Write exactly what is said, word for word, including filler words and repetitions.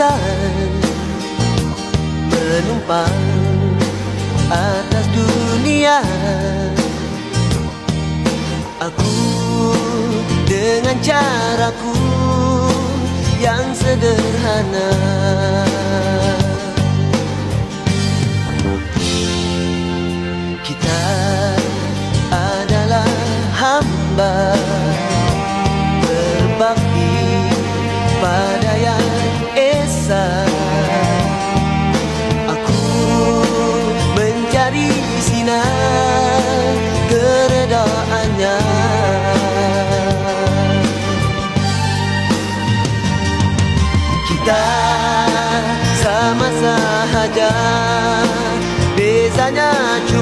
bagaikan penumpang atas dunia. Aku dengan caraku yang sederhana, kita adalah hamba berbakti pada Yang Esa. Aku mencari sinar keredaannya. Kita sama sahaja, bezanya cuma